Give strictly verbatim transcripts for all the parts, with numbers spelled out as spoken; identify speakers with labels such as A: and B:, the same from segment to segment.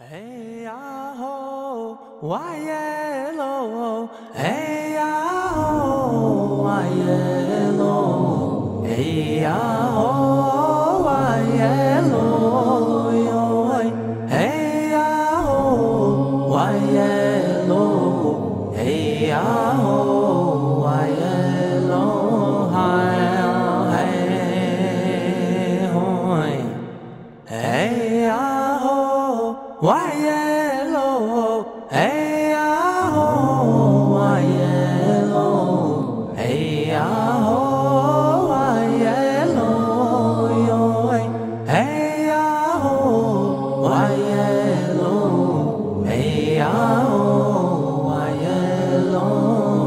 A: Hey ya ho, why yellow? Hey ya ho, why yellow? Hey ya ho, why yellow? Hey ya ho, why yellow? Hey ya ho, why yellow? Hey hoy, hey ya ho. Why yellow? Hey ya ho, why yellow? Hey ya ho, why yellow? Hey ya ho, why yellow? Hey ya ho, why yellow?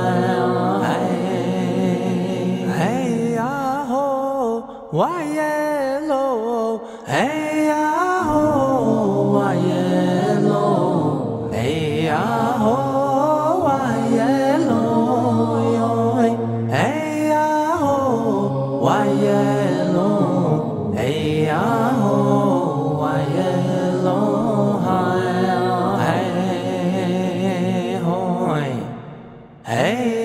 A: Hey ya ho, why yellow? Hey ya ho. Why yellow? Hey ya ho, why yellow? Hey ya ho, why yellow? Hey ya ho, why yellow? Hey hoy, hey.